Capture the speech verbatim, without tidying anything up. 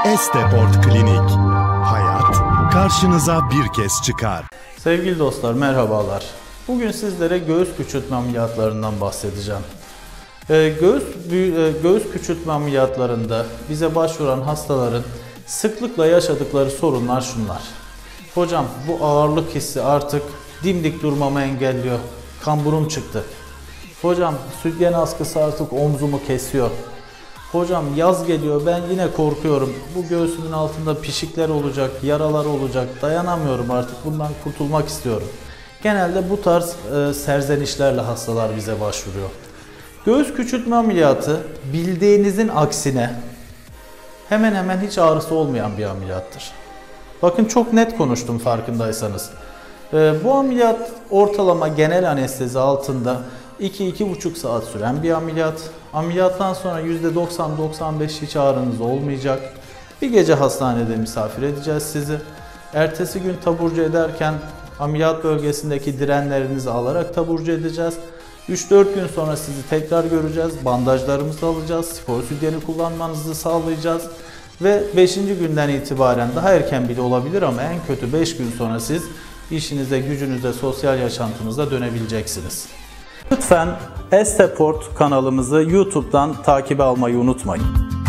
Esteport Klinik. Hayat karşınıza bir kez çıkar. Sevgili dostlar, merhabalar. Bugün sizlere göğüs küçültme ameliyatlarından bahsedeceğim. Ee, göğüs, göğüs küçültme ameliyatlarında bize başvuran hastaların sıklıkla yaşadıkları sorunlar şunlar. Hocam, bu ağırlık hissi artık dimdik durmamı engelliyor. Kamburum çıktı. Hocam, sütyen askısı artık omzumu kesiyor. Hocam, yaz geliyor, ben yine korkuyorum. Bu göğsümün altında pişikler olacak, yaralar olacak. Dayanamıyorum artık, bundan kurtulmak istiyorum. Genelde bu tarz e, serzenişlerle hastalar bize başvuruyor. Göğüs küçültme ameliyatı bildiğinizin aksine hemen hemen hiç ağrısı olmayan bir ameliyattır. Bakın, çok net konuştum farkındaysanız. E, bu ameliyat ortalama genel anestezi altında iki iki buçuk saat süren bir ameliyat. Ameliyattan sonra yüzde doksan doksan beş hiç ağrınız olmayacak. Bir gece hastanede misafir edeceğiz sizi. Ertesi gün taburcu ederken ameliyat bölgesindeki direnlerinizi alarak taburcu edeceğiz. üç dört gün sonra sizi tekrar göreceğiz. Bandajlarımızı alacağız. Spor sütyeni kullanmanızı sağlayacağız. Ve beşinci günden itibaren, daha erken bile olabilir ama en kötü beş gün sonra siz işinize, gücünüze, sosyal yaşantınıza dönebileceksiniz. Lütfen Esteport kanalımızı YouTube'dan takip almayı unutmayın.